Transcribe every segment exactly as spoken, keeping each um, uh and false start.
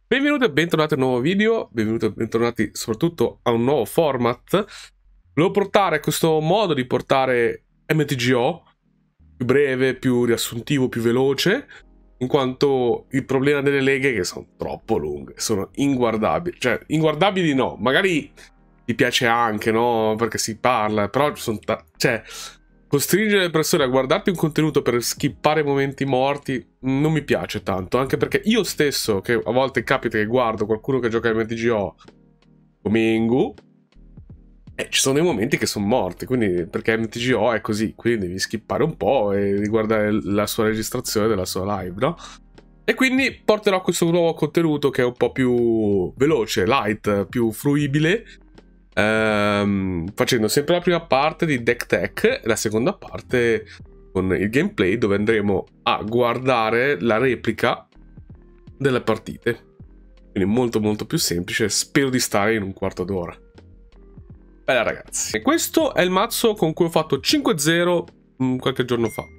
Benvenuti e bentornati a un nuovo video, benvenuti e bentornati soprattutto a un nuovo format. Volevo portare questo modo di portare M T G O più breve, più riassuntivo, più veloce, in quanto il problema delle leghe è che sono troppo lunghe, sono inguardabili. Cioè, inguardabili no, magari ti piace anche, no? Perché si parla, però ci sono cioè, costringere le persone a guardarti un contenuto per skippare momenti morti non mi piace tanto, anche perché io stesso, che a volte capita che guardo qualcuno che gioca a M T G O come Ingu, e ci sono dei momenti che sono morti, quindi perché M T G O è così, quindi devi skippare un po' e riguardare la sua registrazione della sua live, no? E quindi porterò questo nuovo contenuto che è un po' più veloce, light, più fruibile, ehm, facendo sempre la prima parte di Deck Tech e la seconda parte con il gameplay, dove andremo a guardare la replica delle partite. Quindi molto molto più semplice, spero di stare in un quarto d'ora. Bella ragazzi, e questo è il mazzo con cui ho fatto cinque zero qualche giorno fa.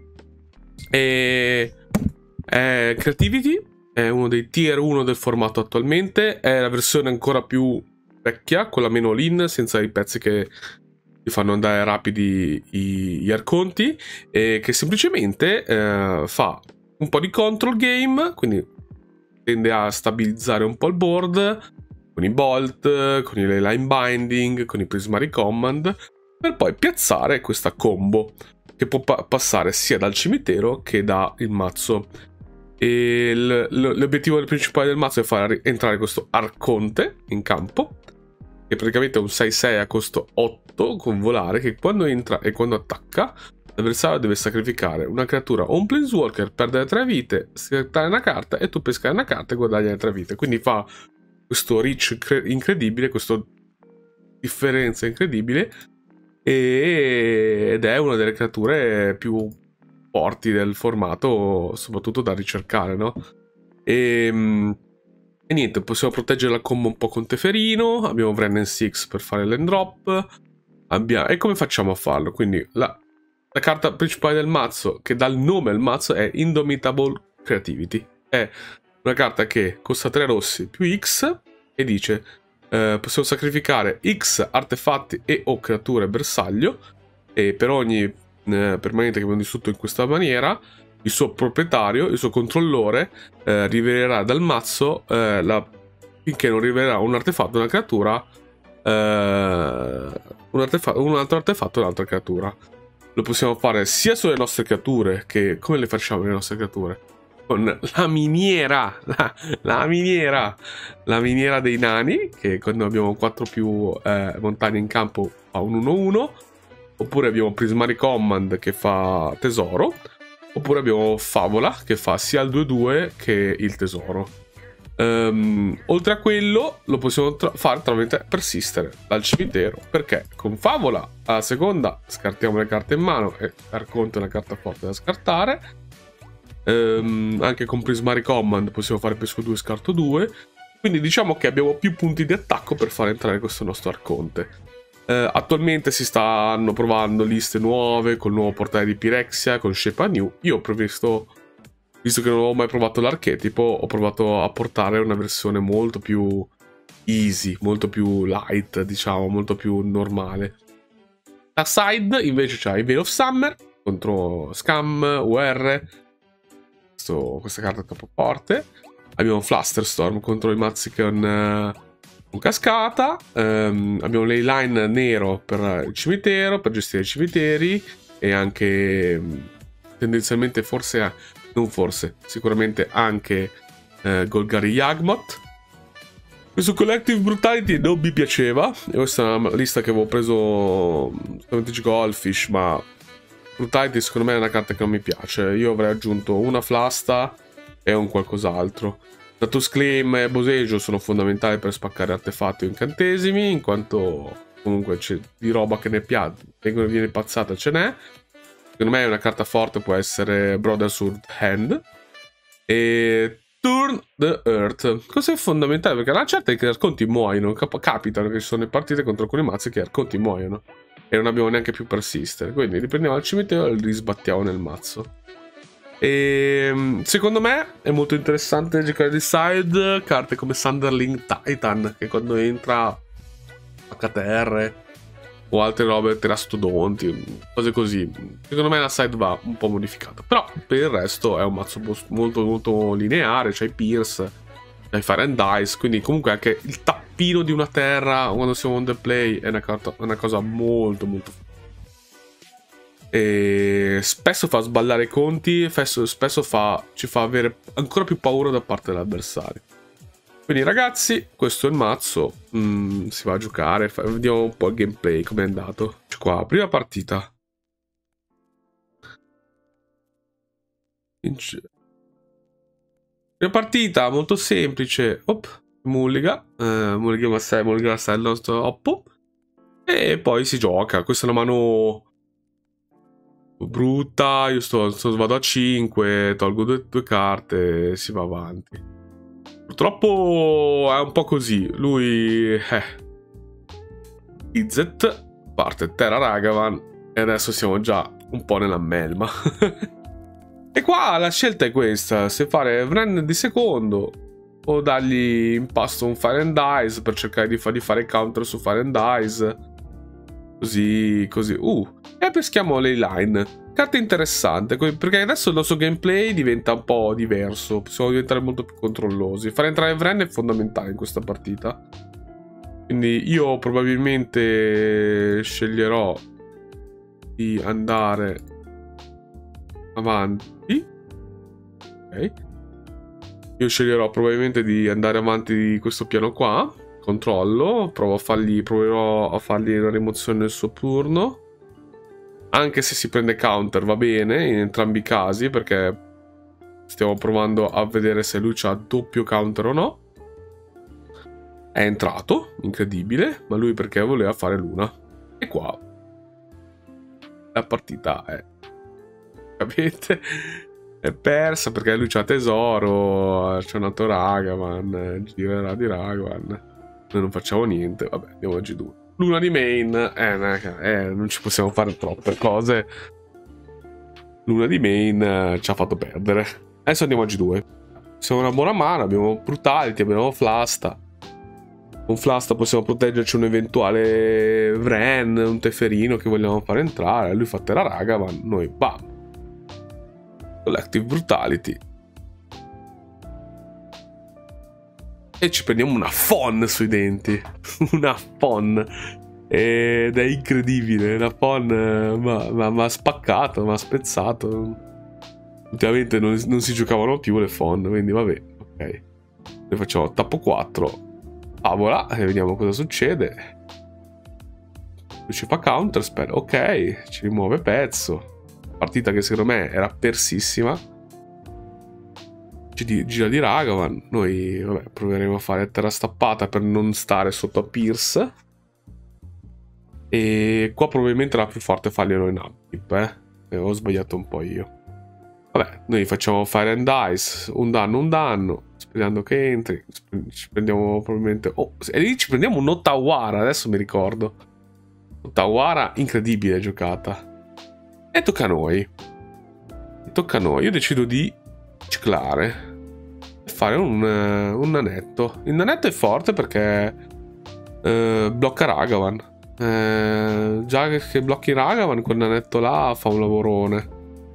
E è Creativity, è uno dei tier uno del formato attualmente, è la versione ancora più vecchia, con la meno all-in, senza i pezzi che ti fanno andare rapidi i, gli arconti, e che semplicemente eh, fa un po' di control game, quindi tende a stabilizzare un po' il board, con i bolt, con i line binding, con i prismari command, per poi piazzare questa combo che può pa passare sia dal cimitero che dal mazzo. E l'obiettivo principale del mazzo è far entrare questo arconte in campo, che praticamente è un sei sei a costo otto con volare, che quando entra e quando attacca l'avversario deve sacrificare una creatura o un planeswalker, perdere tre vite, scartare una carta e tu pescare una carta e guadagnare tre vite. Quindi fa questo reach incredibile, questa differenza incredibile, ed è una delle creature più forti del formato, soprattutto da ricercare, no? E, e niente, possiamo proteggere la combo un po' con Teferino, abbiamo Wrenn and Six per fare l'end drop, abbiamo... e come facciamo a farlo? Quindi la, la carta principale del mazzo, che dà il nome al mazzo, è Indomitable Creativity. È una carta che costa tre rossi più X e dice eh, possiamo sacrificare X artefatti e o creature bersaglio, e per ogni eh, permanente che abbiamo distrutto in questa maniera il suo proprietario, il suo controllore eh, rivelerà dal mazzo eh, la, finché non rivelerà un artefatto, una creatura, eh, un, artefatto, un altro artefatto e un'altra creatura. Lo possiamo fare sia sulle nostre creature, che come le facciamo le nostre creature? Con la miniera, la, la miniera, la miniera dei nani, che quando abbiamo quattro più eh, montagne in campo fa un uno uno, oppure abbiamo Prismari Command che fa tesoro, oppure abbiamo Favola che fa sia il due due che il tesoro. Um, oltre a quello lo possiamo tra fare tramite Persistere dal cimitero, perché con Favola alla seconda scartiamo le carte in mano e Arconte è una carta forte da scartare. Um, anche con Prismari Command possiamo fare pesco due, scarto due, quindi diciamo che abbiamo più punti di attacco per far entrare questo nostro Arconte. Uh, attualmente si stanno provando liste nuove col nuovo portale di Pyrexia, con Shape New. Io ho previsto, visto che non ho mai provato l'archetipo, ho provato a portare una versione molto più easy, molto più light, diciamo, molto più normale. La side invece c'ha i Veil of Summer contro Scam, U R. Questa carta è troppo forte. Abbiamo Flusterstorm contro i mazzi con, uh, con cascata. Um, abbiamo Leyline nero per il cimitero, per gestire i cimiteri, e anche um, tendenzialmente forse, non forse, sicuramente anche uh, Golgari Yawgmoth. Questo Collective Brutality non mi piaceva, e questa è una lista che avevo preso su M T G Goldfish, ma Brutality secondo me è una carta che non mi piace. Io avrei aggiunto una Flasta e un qualcos'altro. Status Claim e Boseggio sono fondamentali per spaccare artefatti o incantesimi, in quanto comunque c'è di roba che ne piace, viene pazzata, ce n'è. Secondo me una carta forte può essere Brothersword Hand e Turn the Earth. Questo è fondamentale, perché la certa è che gli arconti muoiono. Cap capitano che ci sono le partite contro alcuni mazzi che gli arconti muoiono e non abbiamo neanche più Persistere, quindi riprendiamo il cimitero e li risbattiamo nel mazzo. E secondo me è molto interessante giocare di side carte come Sunderling Titan, che quando entra H T R o altre robe, terastodonti, cose così. Secondo me la side va un po' modificata, però per il resto è un mazzo molto molto lineare. C'hai Pierce, c'hai Fire and Ice, quindi comunque anche il tappino di una terra quando siamo on the play è una, carta, una cosa molto molto e spesso fa sballare i conti, spesso, spesso fa, ci fa avere ancora più paura da parte dell'avversario. Quindi ragazzi, questo è il mazzo, mm, si va a giocare, vediamo un po' il gameplay, come è andato. Qua, prima partita. Prima partita, molto semplice. Op, Mulliga, eh, Mulliga Massai, Mulliga Massai il nostro Oppo. E poi si gioca, questa è una mano brutta, io sto, sto, vado a cinque, tolgo due, due carte, si va avanti. Purtroppo è un po' così, lui eh. Izzet parte Terra Ragavan e adesso siamo già un po' nella melma. E qua la scelta è questa, se fare Vren di secondo o dargli in pasto un Fire and Ice per cercare di, fa di fare counter su Fire and Ice. Così, così. Uh, e peschiamo Leyline. Carta interessante, perché adesso il nostro gameplay diventa un po' diverso. Possiamo diventare molto più controllosi. Fare entrare Vren è fondamentale in questa partita. Quindi io probabilmente sceglierò di andare avanti. Ok. Io sceglierò probabilmente di andare avanti di questo piano qua. Controllo, provo a fargli, proverò a fargli la rimozione nel suo turno. Anche se si prende counter va bene in entrambi i casi, perché stiamo provando a vedere se lui ha doppio counter o no. È entrato, incredibile, ma lui perché voleva fare l'una. E qua la partita è, capite? È persa perché lui c'ha tesoro, c'è un altro Ragavan, girerà di Ragavan. Noi non facciamo niente, vabbè, andiamo a G due. Luna di main, eh, eh, non ci possiamo fare troppe cose. Luna di main eh, ci ha fatto perdere. Adesso andiamo a G due. Siamo una buona mano, abbiamo Brutality, abbiamo Flasta. Con Flasta possiamo proteggerci un eventuale Vren, un Teferino che vogliamo fare entrare. Lui fa Terra Ragavan, noi bam. Collective Brutality. E ci prendiamo una Fon sui denti. Una Fon. Ed è incredibile. La Fon mi ha spaccato, mi ha spezzato. Ultimamente non, non si giocavano più le Fon, quindi vabbè. Ok. Noi facciamo tappo quattro. Favola e vediamo cosa succede. Lui ci fa counter, spero. Ok, ci rimuove pezzo. Partita che secondo me era persissima. Gira di Ragavan. Noi vabbè, proveremo a fare terra stappata per non stare sotto a Pierce. E qua probabilmente la più forte farglielo in upkeep, eh? E ho sbagliato un po' io. Vabbè, noi facciamo Fire and Ice, un danno, un danno, sperando che entri. Ci prendiamo probabilmente... Oh, e lì ci prendiamo un Ottawara, adesso mi ricordo. Ottawara, incredibile giocata. E tocca a noi. E tocca a noi. Io decido di ciclare. E fare un, un nanetto. Il nanetto è forte perché eh, blocca Ragavan. Eh, già che blocchi Ragavan, quel nanetto là fa un lavorone.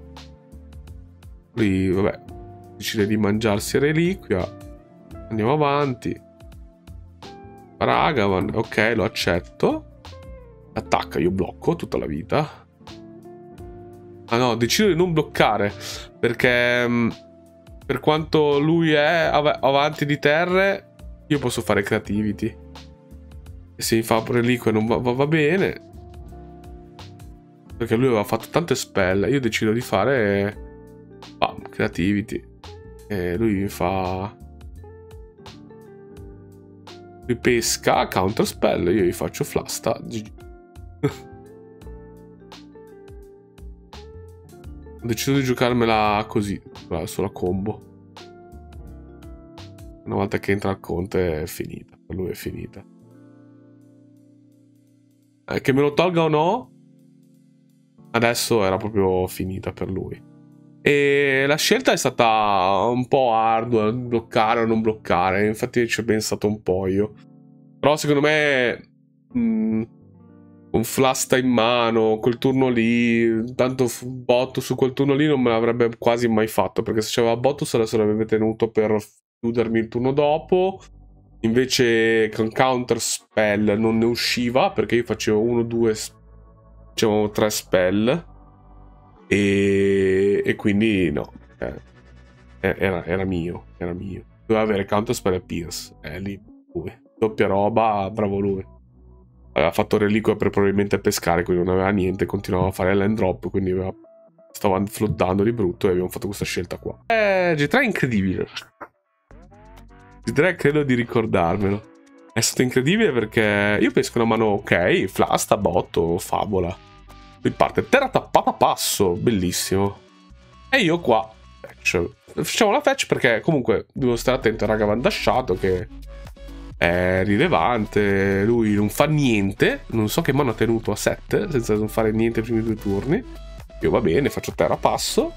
Lui, vabbè, decide di mangiarsi reliquia. Andiamo avanti. Ragavan, ok, lo accetto. Attacca, io blocco tutta la vita. Ah no, decido di non bloccare perché mh, per quanto lui è av avanti di terre, io posso fare creativity. E se mi fa reliquia non va, va, va bene, perché lui aveva fatto tante spell. Io decido di fare bam, creativity. E lui mi fa... lui pesca, counter spell. Io gli faccio flasta. G G. Ho deciso di giocarmela così, sulla combo. Una volta che entra al conte è finita. Per lui è finita. Eh, che me lo tolga o no, adesso era proprio finita per lui. E la scelta è stata un po' ardua, bloccare o non bloccare, infatti ci ho pensato un po' io. Però secondo me mh, un Flasta in mano, quel turno lì, tanto botto su quel turno lì non me l'avrebbe quasi mai fatto, perché se c'aveva botto se la sarebbe tenuto per chiudermi il turno dopo. Invece con counter spell non ne usciva, perché io facevo uno, due, facevo tre spell. E, e quindi no, eh, era, era mio, era mio. Doveva avere counter spell e Pierce, eh, lì lui. Doppia roba, bravo lui. Aveva fatto reliquia per probabilmente pescare, quindi non aveva niente, continuava a fare land drop, quindi aveva... stava floodando di brutto e abbiamo fatto questa scelta qua. Eh, G tre è incredibile. G tre credo di ricordarmelo. È stato incredibile perché io pesco una mano ok, flasta, botto, favola. Qui parte terra tappata passo, bellissimo. E io qua fetch. Facciamo la fetch perché comunque devo stare attento a raga vandasciato che è rilevante. Lui non fa niente, non so che mano ha tenuto a sette senza non fare niente i primi due turni. Io va bene, faccio terra passo.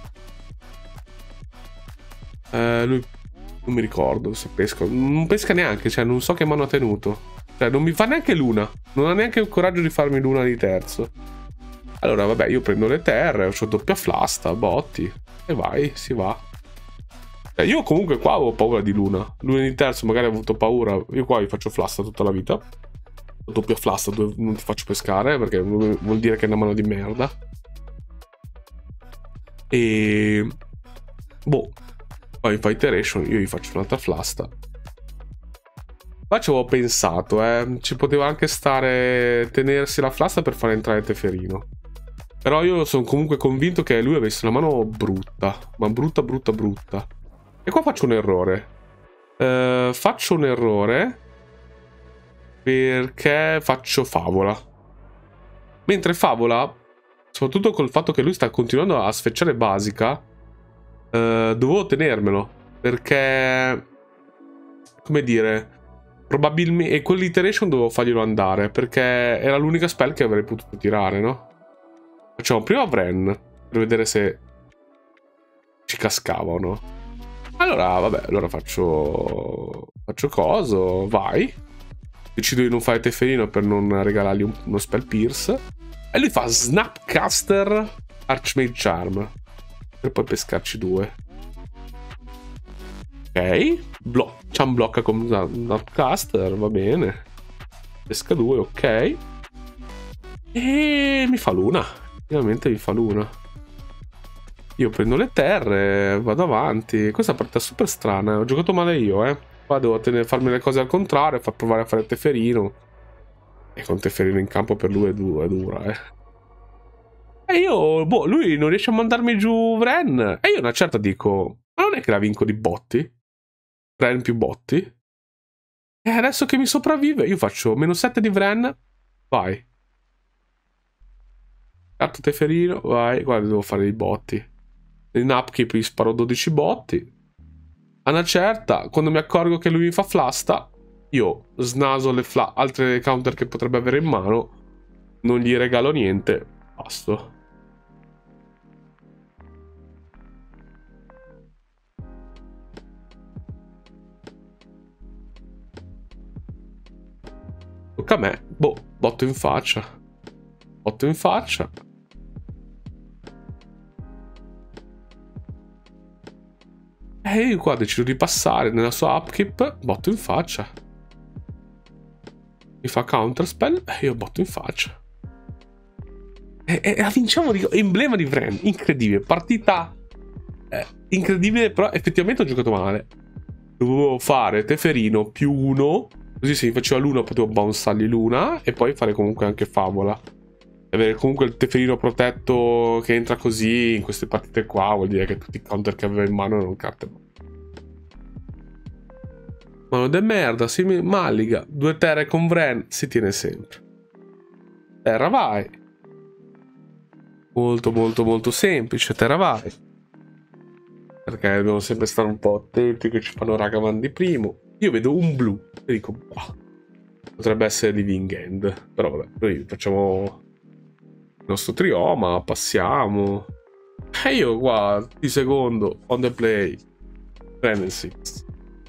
Eh, lui non mi ricordo se pesco. Non pesca neanche, cioè non so che mano ha tenuto. Cioè non mi fa neanche l'una. Non ha neanche il coraggio di farmi l'una di terzo. Allora, vabbè, io prendo le terre, ho doppia flasta, botti, e vai, si va. Eh, io comunque qua avevo paura di Luna. Luna di terzo magari ho avuto paura. Io qua gli faccio flasta tutta la vita. Doppia flasta, non ti faccio pescare, perché vuol dire che è una mano di merda. E... boh. Poi fa iteration, io gli faccio un'altra flasta. Qua ci avevo pensato, eh. Ci poteva anche stare... tenersi la flasta per far entrare Teferino. Però io sono comunque convinto che lui avesse una mano brutta. Ma brutta, brutta, brutta. E qua faccio un errore. Uh, faccio un errore. Perché faccio favola. Mentre favola, soprattutto col fatto che lui sta continuando a sfecciare basica, uh, dovevo tenermelo. Perché... come dire... probabilmente... e quell'iteration dovevo farglielo andare. Perché era l'unica spell che avrei potuto tirare, no? Facciamo prima Vren per vedere se ci cascava o no. Allora, vabbè, allora faccio... faccio coso, vai. Decido di non fare Teferino per non regalargli un, uno spell pierce. E lui fa Snapcaster Archmage Charm. Per poi pescarci due. Ok. Blo ci unblocca con Snapcaster, va bene. Pesca due, ok. E mi fa l'una. Finalmente mi fa l'una. Io prendo le terre, vado avanti. Questa partita è super strana. Ho giocato male io, eh. Qua devo tenere, farmi le cose al contrario, far provare a fare Teferino. E con Teferino in campo per lui è, du è dura, eh. E io, boh, lui non riesce a mandarmi giù Vren. E io una certa dico, ma non è che la vinco di botti? Vren più botti? E adesso che mi sopravvive, io faccio meno sette di Vren. Vai. Carta Teferino, vai. Guarda, devo fare i botti. In upkeep gli sparo dodici botti. A una certa, quando mi accorgo che lui mi fa flasta, io snaso le altre counter che potrebbe avere in mano, non gli regalo niente, basta. Tocca a me. Boh, botto in faccia. Botto in faccia. E io qua decido di passare nella sua upkeep, botto in faccia. Mi fa counter spell e io botto in faccia. E, e la vinciamo di emblema di Vren, incredibile, partita eh, incredibile, però effettivamente ho giocato male. Dovevo fare Teferino più uno, così se mi faceva l'una potevo bounceargli l'una e poi fare comunque anche favola. Avere comunque il Teferino protetto che entra così in queste partite qua vuol dire che tutti i counter che aveva in mano erano carte. Mano de merda, si malliga. Due terre con Vren si tiene sempre. Terra vai. Molto molto molto semplice, terra vai. Perché dobbiamo sempre stare un po' attenti che ci fanno raga van di primo. Io vedo un blu e dico, bah, potrebbe essere Living End. Però vabbè, noi facciamo il nostro trioma, passiamo. E io qua, di secondo, on the play, Rennen six.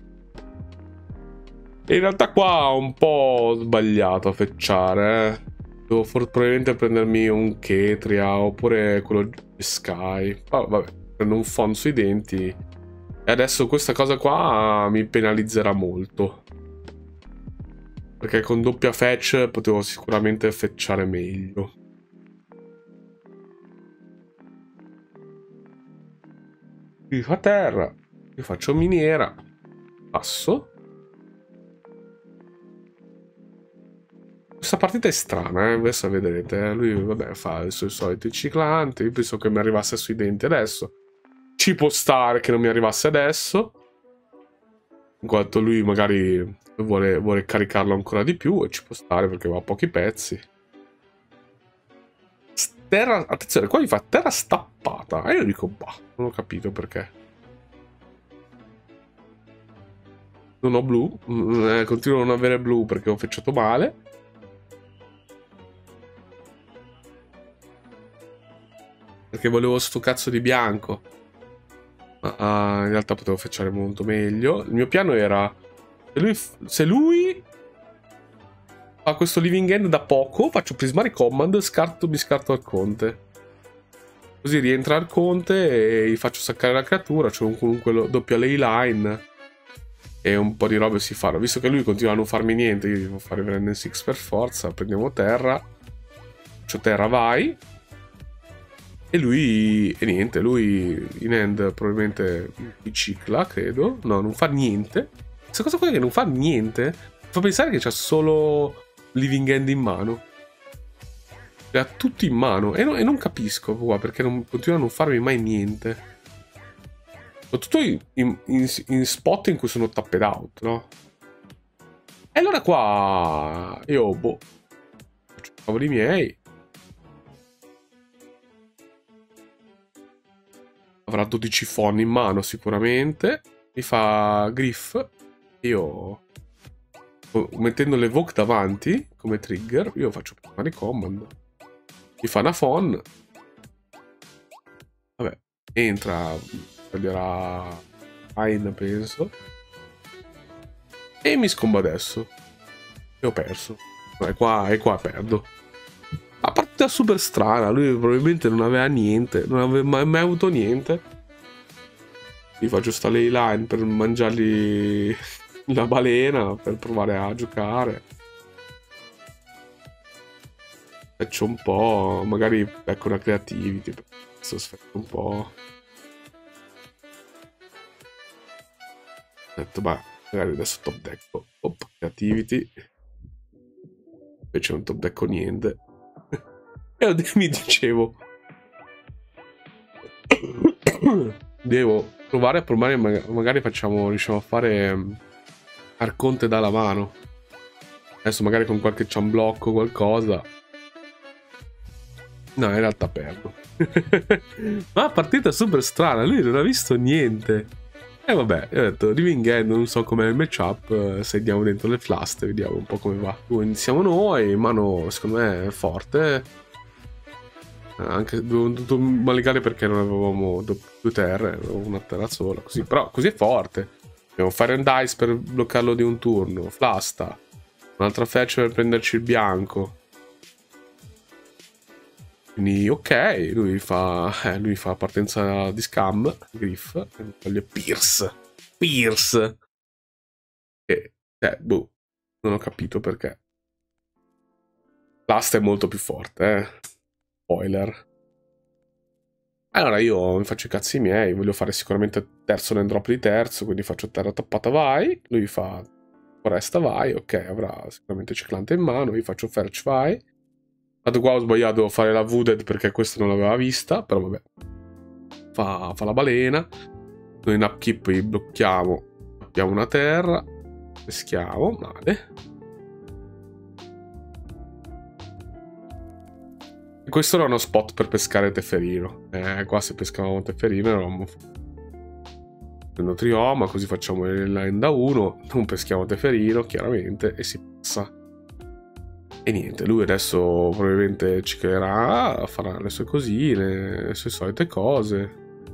E in realtà qua ho un po' sbagliato a fecciare, eh. Devo probabilmente prendermi un Ketria oppure quello di Sky. Oh, vabbè, prendo un phon sui denti. E adesso questa cosa qua mi penalizzerà molto. Perché con doppia fetch potevo sicuramente fetchare meglio. Qui fa terra. Io faccio miniera. Passo. Questa partita è strana, eh? Adesso vedrete. Eh? Lui, vabbè, fa i suoi soliti ciclanti. Io penso che mi arrivasse sui denti adesso. Ci può stare che non mi arrivasse adesso. In quanto lui magari vuole, vuole caricarlo ancora di più. E ci può stare perché va a pochi pezzi. Terra, attenzione, qua mi fa terra stappata. E io dico, bah, non ho capito perché. Non ho blu. Eh, continuo a non avere blu perché ho fecciato male. Perché volevo sto cazzo di bianco. Ma uh, in realtà potevo fecciare molto meglio. Il mio piano era... Se lui, se lui fa questo living end da poco, faccio prismare command, scarto, mi scarto al conte. Così rientra al conte e gli faccio saccare la creatura. C'è un, comunque doppia ley line. E un po' di robe si fanno. Visto che lui continua a non farmi niente, io devo fare Rennen six per forza. Prendiamo terra. Faccio terra, vai. E lui, e niente, lui in end probabilmente bicicla, credo. No, non fa niente. Questa cosa qua che non fa niente fa pensare che c'ha solo living end in mano. Le ha tutti in mano. E, no, e non capisco qua perché non, continua a non farmi mai niente. Soprattutto in, in, in, in spot in cui sono tapped out, no? E allora qua io, boh, faccio i cavoli miei. Avrà dodici phon in mano sicuramente. Mi fa Griff. Io, mettendo l'evoke davanti come trigger, io faccio prima command. Mi fa una phon. Vabbè, entra, prenderà Fine, penso. E mi scombo adesso. E ho perso. E qua, e qua perdo. La partita super strana, lui probabilmente non aveva niente, non aveva mai, mai avuto niente. Gli faccio sta ley line per mangiargli la balena, per provare a giocare. Faccio un po', magari becco una creativity, adesso aspetto un po'. Ho detto, ma magari adesso top deck, op, creativity. Invece non top deck o niente. E mi dicevo devo provare a provare, magari facciamo, riusciamo a fare um, Arconte dalla mano. Adesso magari con qualche ciamblocco o qualcosa. No, in realtà perdo. Ma partita super strana, lui non ha visto niente. E vabbè, io ho detto, living end, non so com'è il matchup, se andiamo dentro le flaste, vediamo un po' come va. Iniziamo noi, mano secondo me è forte. Anche dovevo dovuto maligare perché non avevamo due terre, avevo una terra sola, così. Però così è forte. Dobbiamo fare un dice per bloccarlo di un turno, flasta. Un'altra fetch per prenderci il bianco. Quindi ok, lui fa, eh, lui fa partenza di scam, Griff, e toglie Pierce. Pierce! E, eh, boh, non ho capito perché. L'asta è molto più forte, eh. Spoiler. Allora io mi faccio i cazzi miei, voglio fare sicuramente terzo nel drop di terzo, quindi faccio terra tappata, vai. Lui fa foresta, vai, ok, avrà sicuramente ciclante in mano, io faccio ferch, vai. Tanto qua ho sbagliato a fare la Wooded perché questa non l'aveva vista, però vabbè. Fa, fa la balena. Noi in upkeep gli blocchiamo, abbiamo una terra, peschiamo, male. E questo era uno spot per pescare Teferino. Eh, qua se pescavamo Teferino eravamo... Prendo Trioma, così facciamo il line da uno, non peschiamo Teferino, chiaramente, e si passa. E niente, lui adesso probabilmente ci creerà, farà le sue cosine, le sue solite cose.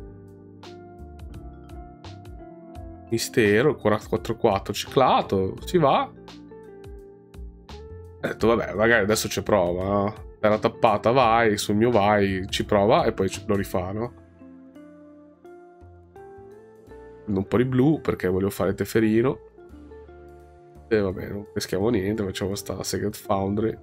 Mistero, quattro quattro ciclato, si va. Ho detto, vabbè, magari adesso ci prova, no? Terra tappata, vai, sul mio vai, ci prova e poi lo rifà, no? Prendo un po' di blu perché voglio fare Teferino. E vabbè, non peschiamo niente, facciamo sta Sacred Foundry.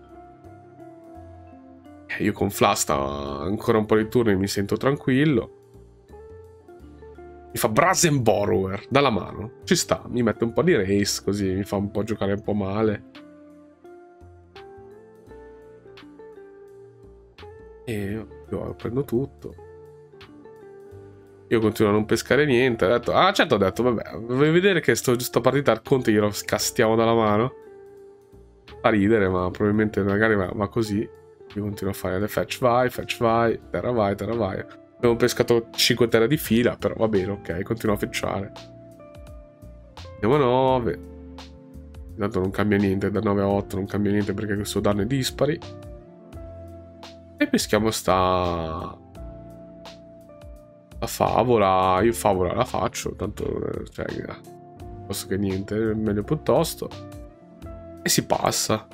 Io con Flasta ancora un po' di turni mi sento tranquillo. Mi fa Brazen Borrower dalla mano. Ci sta, mi mette un po' di race così mi fa un po' giocare un po' male. E io, io prendo tutto. Io continuo a non pescare niente. Ho detto, ah, certo, ho detto, vabbè, vuoi vedere che sto, sta partita al Conte glielo scastiamo dalla mano? Fa ridere, ma probabilmente magari va, va così. Io continuo a fare le fetch vai, fetch vai, terra vai, terra vai. Abbiamo pescato cinque terre di fila, però va bene, ok, continuo a fetchare. Andiamo a nove. Intanto non cambia niente, da nove a otto non cambia niente perché questo danno è dispari. E peschiamo sta... La favola, io favola la faccio, tanto, cioè, posso che niente, meglio piuttosto. E si passa.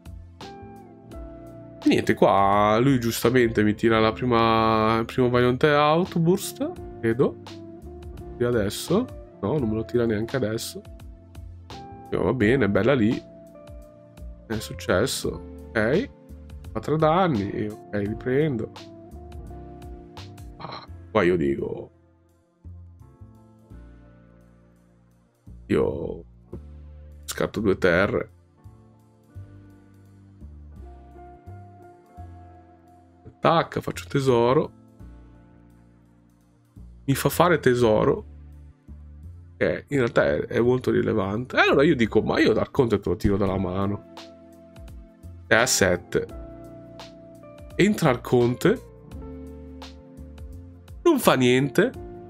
E niente, qua lui giustamente mi tira la prima, il primo Valiant Outburst, credo. Di adesso. No, non me lo tira neanche adesso. Io, va bene, bella lì. È successo. Ok. Fa tre danni. Ok, li prendo. Ah, qua io dico... Io scatto due terre. Attacca, faccio tesoro. Mi fa fare tesoro. Che in realtà è, è molto rilevante. E allora io dico, ma io dal conto te lo tiro dalla mano. È a sette. Entra al conte. Non fa niente.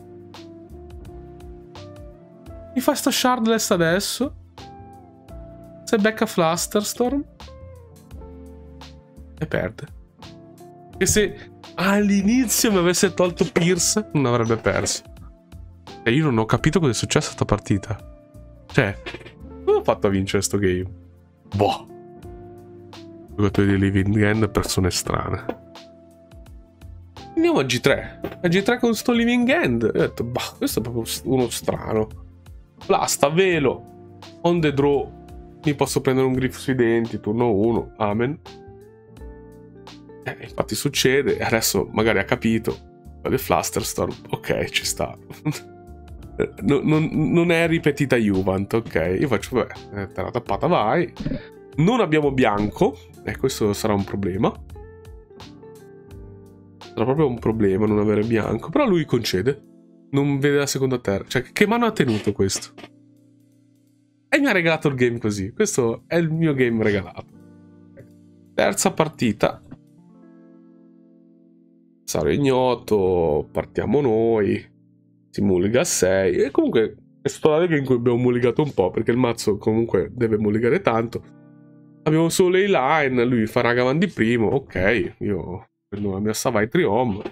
Mi fa sto Shardless adesso. Se becca Flusterstorm. E perde. Che se all'inizio mi avesse tolto Pierce non avrebbe perso. E io non ho capito cosa è successo a sta partita. Cioè, come ho fatto a vincere sto game? Boh. Giocatori di Living End, persone strane. Andiamo a G tre. A G tre con sto Living End. Ho detto, bah, questo è proprio uno strano. Blasta, velo. On the draw. Mi posso prendere un griffo sui denti. Turno uno. Amen. Eh, infatti succede. Adesso magari ha capito. Le Flusterstorm. Ok, ci sta. non, non, non è ripetita Juvent. Ok, io faccio, vabbè, terra tappata, vai. Non abbiamo bianco. E questo sarà un problema. Sarà proprio un problema non avere bianco. Però lui concede. Non vede la seconda terra. Cioè, che mano ha tenuto questo? E mi ha regalato il game così. Questo è il mio game regalato. Terza partita. Saro ignoto. Partiamo noi. Si mulliga a sei. E comunque è stata la lega in cui abbiamo mulligato un po'. Perché il mazzo comunque deve mulligare tanto. Abbiamo solo A-Line. Lui fa Ragavan di primo. Ok. Io prendo la mia Savai Triom.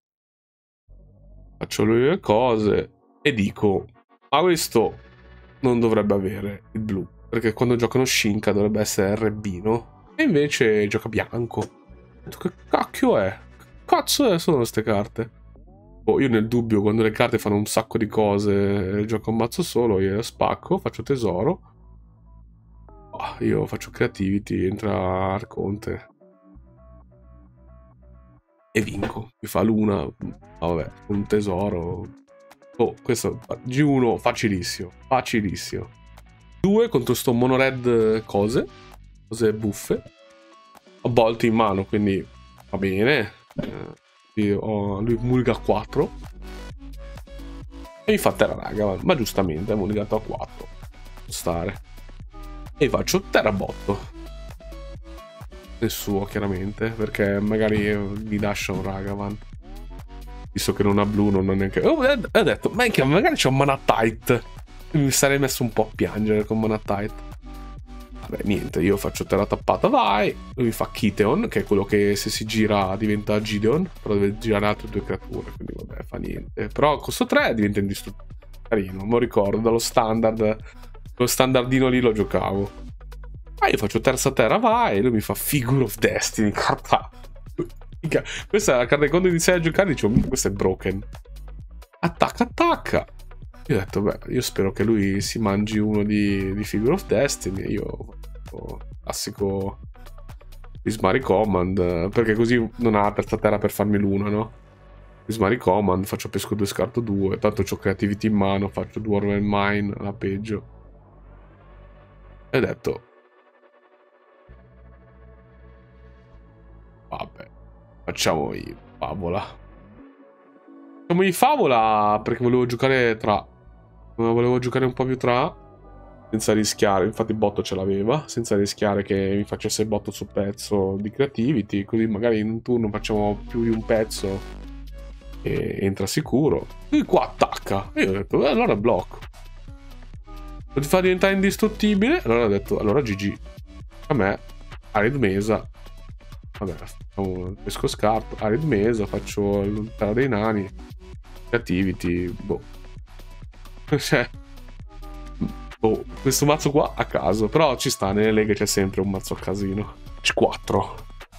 Faccio le cose. E dico. Ma questo non dovrebbe avere il blu. Perché quando giocano Shinka dovrebbe essere R B, no? E invece gioca bianco. Che cacchio è? Che cazzo sono queste carte? Oh, io nel dubbio, quando le carte fanno un sacco di cose, gioco un mazzo solo, io spacco, faccio tesoro. Oh, io faccio creativity, entra Arconte. E vinco. Mi fa l'una. Oh, vabbè, un tesoro. Oh, questo G uno facilissimo. Facilissimo. due contro sto monored cose. Cose buffe. Ho Bolt in mano, quindi va bene. Eh, ho, lui mulliga a quattro. E mi fa terra raga, ma giustamente è mulligato a quattro. Può stare. E faccio terra botto. Nel suo, chiaramente, perché magari mi lascia un Ragavan. Visto che non ha blu, non ha neanche... Oh, ho detto, ma che magari c'è un Mana Tight. Mi sarei messo un po' a piangere con Mana Tight. Vabbè, niente, io faccio terra tappata, vai. Lui mi fa Kiteon, che è quello che se si gira diventa Gideon, però deve girare altre due creature, quindi vabbè, fa niente. Però costo tre diventa indistruttibile. Carino, non ricordo, dallo standard, lo standardino lì lo giocavo. Ah, io faccio terza terra, vai, e lui mi fa Figure of Destiny, carta. Questa è la carta che quando iniziai a giocare dicevo, questa è broken. Attacca, attacca. Io ho detto, beh, io spero che lui si mangi uno di, di Figure of Destiny. Io oh, classico Prismari Command, perché così non ha la terza terra per farmi l'una, no? Prismari Command, faccio pesco due, scarto due. Tanto ho Creativity in mano, faccio Dwarf and Mine, alla peggio. E ho detto, vabbè, facciamo i favola. Facciamo i favola perché volevo giocare tra... Volevo giocare un po' più tra, senza rischiare, infatti botto ce l'aveva, senza rischiare che mi facesse botto su pezzo di creativity, così magari in un turno facciamo più di un pezzo e entra sicuro. E qua attacca, e io ho detto, eh, allora blocco. Lo ti fa diventare indistruttibile, allora ho detto, allora G G. A me, Arid Mesa, vabbè, facciamo pesco scarto, Arid Mesa, faccio il terra dei nani, creativity, boh. Cioè, oh, questo mazzo qua a caso, però ci sta, nelle leghe c'è sempre un mazzo a casino. C quattro.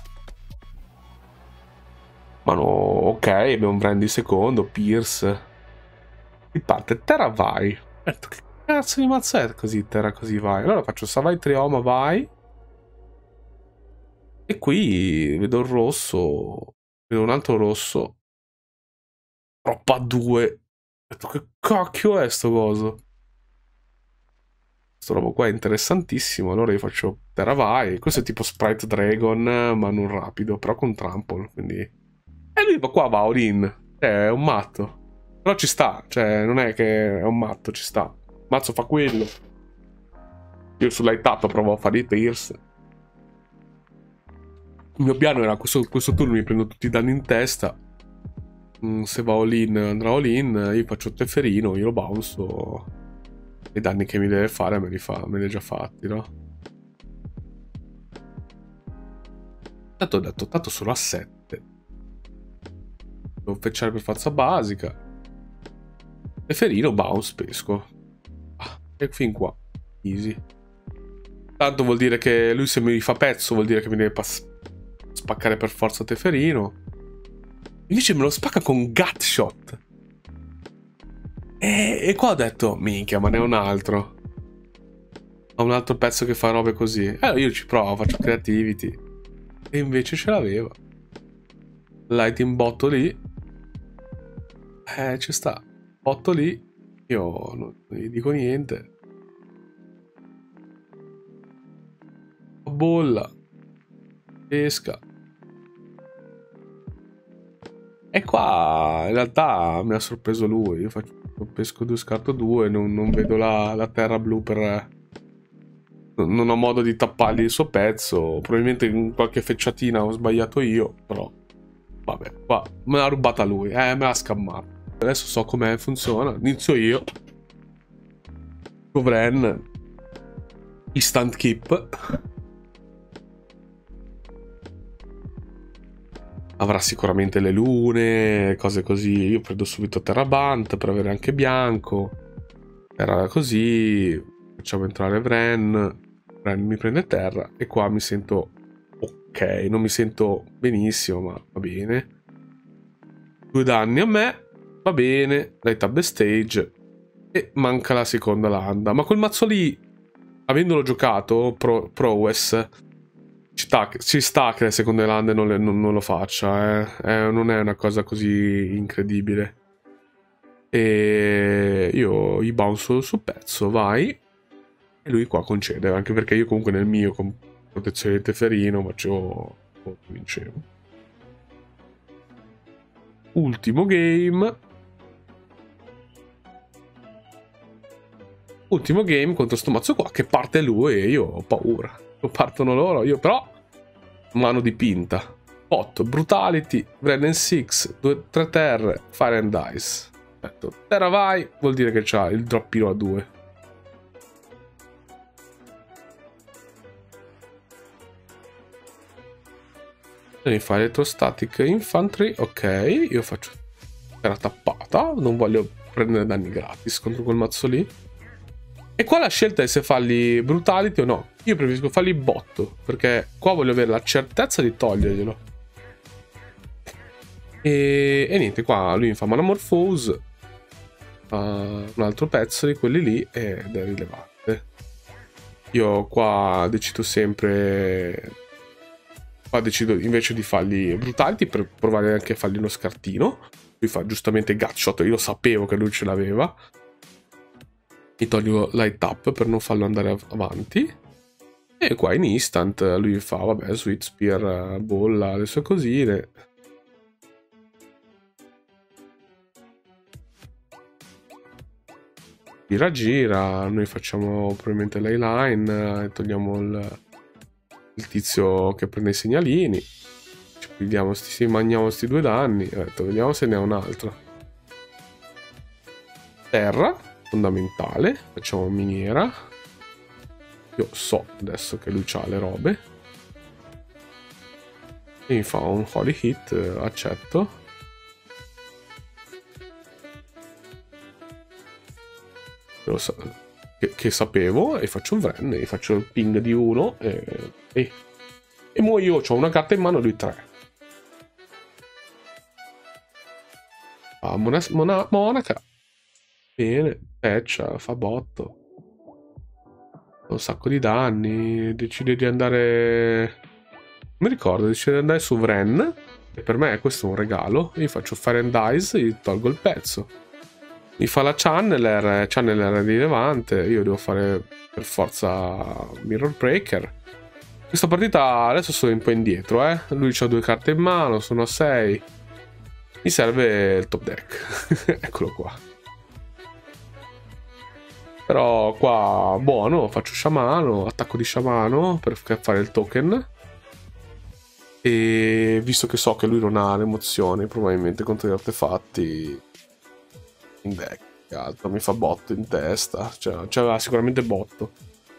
Ma no, ok, abbiamo un Brandy secondo, Pierce. Mi parte Terra vai. Ho detto, che cazzo di mazzo è così, Terra così vai? Allora faccio Savai Trioma vai. E qui vedo il rosso, vedo un altro rosso. Troppa due. Ho detto, che cacchio è sto coso? Sto robo qua è interessantissimo. Allora io faccio Terra vai. Questo è tipo Sprite Dragon, ma non rapido, però con trample, quindi... E lui qua va all in. Cioè, è un matto. Però ci sta, cioè, non è che è un matto, ci sta. Il mazzo fa quello. Io su light up provo a fare i tears. Il mio piano era questo, questo turno mi prendo tutti i danni in testa. Mm, se va all in, andrà all in. Io faccio Teferino, io lo bounce. I danni che mi deve fare me li, fa, me li ha già fatti, no? Tanto ho detto, tanto solo a sette. Devo fecciare per forza basica. Teferino, bounce, pesco. Ah, e fin qua. Easy. Tanto vuol dire che lui se mi fa pezzo vuol dire che mi deve spaccare per forza Teferino. Invece me lo spacca con Gut Shot. E, e qua ho detto, minchia, ma ne ho un altro. Ho un altro pezzo che fa robe così. E allora io ci provo, faccio creativity. E invece ce l'aveva. Light in botto lì. Eh, ci sta. Botto lì. Io non gli dico niente. Bolla. Pesca. E qua in realtà mi ha sorpreso lui. Io faccio pesco due, scarto due. Non, non vedo la, la terra blu per... Non ho modo di tappargli il suo pezzo. Probabilmente in qualche fecciatina ho sbagliato io. Però vabbè, qua me l'ha rubata lui. Eh, me l'ha scammato. Adesso so come funziona. Inizio io. Covren. Instant keep. Avrà sicuramente le lune, cose così. Io prendo subito Terrabant per avere anche bianco. Era così. Facciamo entrare Vren. Vren mi prende terra. E qua mi sento ok. Non mi sento benissimo, ma va bene. Due danni a me. Va bene. Light up the stage. E manca la seconda landa. Ma quel mazzo lì, avendolo giocato, Pro, Prowess... Ci sta, ci sta che le seconde lande non, le, non, non lo faccia, eh. Eh, non è una cosa così incredibile. E io gli bounce sul pezzo, vai. E lui qua concede, anche perché io comunque nel mio con protezione di Teferino facevo... vincevo. Ultimo game. Ultimo game contro sto mazzo qua che parte lui e io ho paura. Partono loro, io però mano dipinta. otto, Brutality, Vren sei, due, tre terre, Fire and Ice. Aspetta, terra vai, vuol dire che c'ha il droppino a due. Mi fa elettrostatic infantry, ok, io faccio era tappata, non voglio prendere danni gratis contro quel mazzo lì. E qua la scelta è se fargli brutality o no. Io preferisco fargli botto, perché qua voglio avere la certezza di toglierglielo. E, e niente, qua lui mi fa Manamorphose, uh, un altro pezzo di quelli lì ed è rilevante. Io qua decido sempre... Qua decido invece di fargli brutality per provare anche a fargli uno scartino. Lui fa giustamente gutshot, io sapevo che lui ce l'aveva. Mi tolgo light up per non farlo andare av avanti. E qua in instant lui fa, vabbè, sweet spear, bolla, le sue cosine. Gira gira, noi facciamo probabilmente l'eyline e togliamo il, il tizio che prende i segnalini. Ci pigliamo, sti, mangiamo questi due danni. Ho detto, vediamo se ne ha un altro. Terra, fondamentale. Facciamo miniera. Io so adesso che lui ha le robe. E mi fa un holy hit, accetto. Lo so, che, che sapevo, e faccio un Vren, e faccio il ping di uno, e, e, e mo io ho una carta in mano, lui tre. Ah, mona, mona, monaca. Bene, peccia, fa botto. Un sacco di danni, decide di andare... Non mi ricordo, decide di andare su Vren, e per me questo è un regalo. Io faccio Fire and Ice, gli tolgo il pezzo. Mi fa la Channeler, Channeler è rilevante, io devo fare per forza Mirror Breaker. Questa partita adesso sono un po' indietro, eh. Lui ha due carte in mano, sono a sei. Mi serve il top deck, eccolo qua. Però qua buono, faccio sciamano, attacco di sciamano per fare il token. E visto che so che lui non ha le emozioni, probabilmente contro gli artefatti... in deck, che altro mi fa botto in testa, cioè c'aveva sicuramente botto.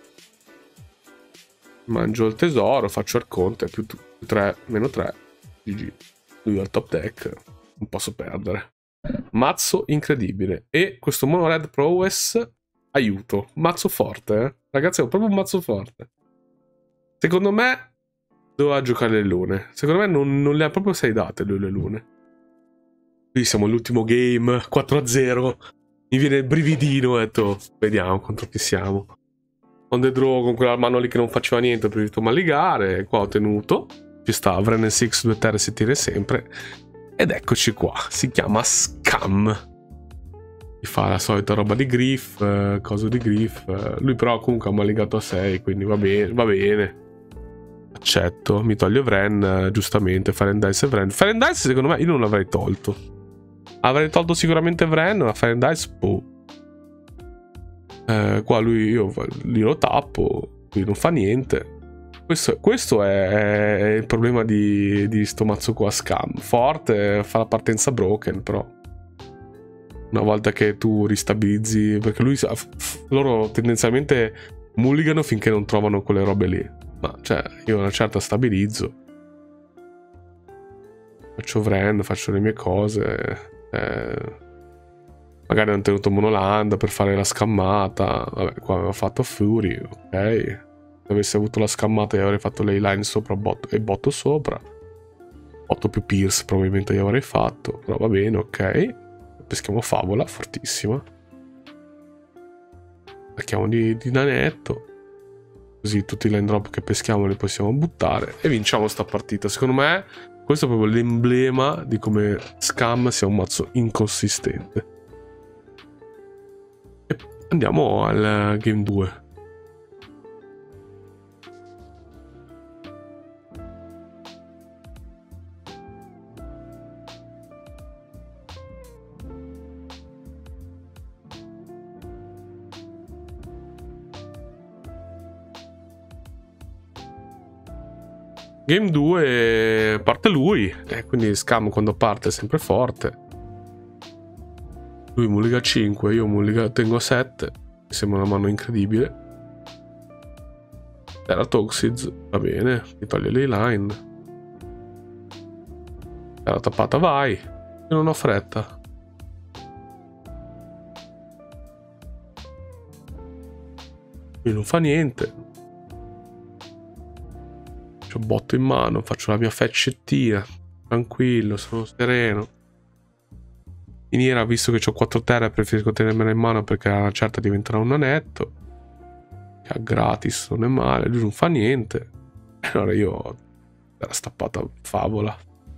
Mangio il tesoro, faccio il conte, più tre, meno tre, G G. Lui al top deck, non posso perdere. Mazzo incredibile. E questo mono red prowess, aiuto, mazzo forte, eh? Ragazzi, è proprio un mazzo forte. Secondo me doveva giocare le lune, secondo me non, non le ha proprio sei date lui le lune. Qui siamo all'ultimo game, quattro a zero. Mi viene il brividino, ho detto, vediamo contro chi siamo. On the draw con quella mano lì che non faceva niente, ho preferito maligare. Qua ho tenuto. Ci sta, Vren sei, due terre si tiene sempre. Ed eccoci qua, si chiama Scam. Mi fa la solita roba di Griff, eh, coso di Griff. Lui però comunque ha maligato a sei, quindi va bene, va bene. Accetto, mi toglie Vren, giustamente, Fire and Ice e Vren. Fire and Ice secondo me io non l'avrei tolto. Avrei tolto sicuramente Vren, ma Fire and Ice, boh. Eh, qua lui, io lì lo tappo, lui non fa niente. Questo, questo è, è il problema di, di sto mazzo qua, Scam. Forte, fa la partenza broken, però. Una volta che tu ristabilizzi, perché lui, loro tendenzialmente mulligano finché non trovano quelle robe lì. Ma cioè, io una certa stabilizzo. Faccio Vren, faccio le mie cose. Eh, magari hanno tenuto Monoland per fare la scammata. Vabbè, qua aveva fatto Fury, ok. Se avessi avuto la scammata io avrei fatto l'A-line sopra botto, e botto sopra. otto più Pierce probabilmente io avrei fatto. Però va bene, ok. Peschiamo Favola, fortissima. Attacchiamo di, di nanetto. Così tutti i line drop che peschiamo li possiamo buttare. E vinciamo sta partita. Secondo me questo è proprio l'emblema di come Scam sia un mazzo inconsistente. E andiamo al game due. Game due parte lui, e quindi Scam quando parte è sempre forte. Lui mulliga cinque, io mulliga, tengo sette. Mi sembra una mano incredibile. Terra Toxids, va bene, mi toglie le line. Era tappata, vai. Io non ho fretta. Lui non fa niente. C'ho botto in mano, faccio la mia feccettina. Tranquillo, sono sereno. Miniera, visto che ho quattro terre, preferisco tenermela in mano perché a una certa diventerà un nanetto. Che a gratis non è male, lui non fa niente. Allora io... era stappata favola.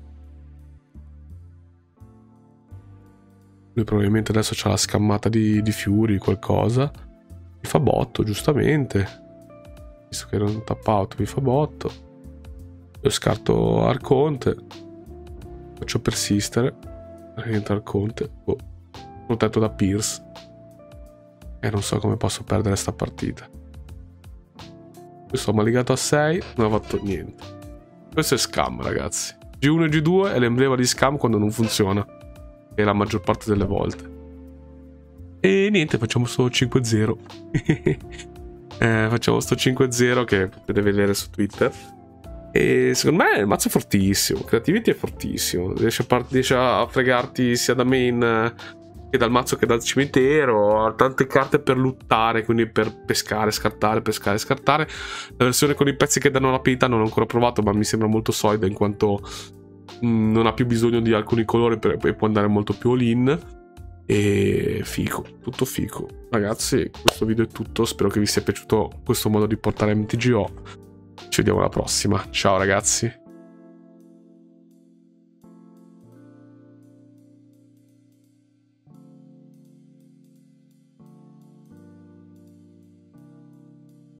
Lui probabilmente adesso c'ha la scammata di, di fiori, qualcosa. Mi fa botto, giustamente. Visto che non tappato, mi fa botto. Io scarto Arconte. Faccio persistere. Rientra Arconte. Oh. Protetto da Pierce. E non so come posso perdere sta partita. Questo mi ha legato a sei. Non ha fatto niente. Questo è scam, ragazzi. G uno e G due è l'emblema di scam quando non funziona. E la maggior parte delle volte. E niente, facciamo sto cinque zero. eh, facciamo sto cinque zero che potete vedere su Twitter. E secondo me il mazzo è fortissimo. Creativity è fortissimo. Riesce a, riesce a fregarti sia da main che dal mazzo che dal cimitero. Ha tante carte per lottare, quindi per pescare, scartare, pescare, scartare. La versione con i pezzi che danno rapidità non ho ancora provato, ma mi sembra molto solida in quanto mh, non ha più bisogno di alcuni colori per, e può andare molto più all-in. E fico, tutto fico. Ragazzi, questo video è tutto. Spero che vi sia piaciuto questo modo di portare M T G O. Ci vediamo alla prossima. Ciao ragazzi.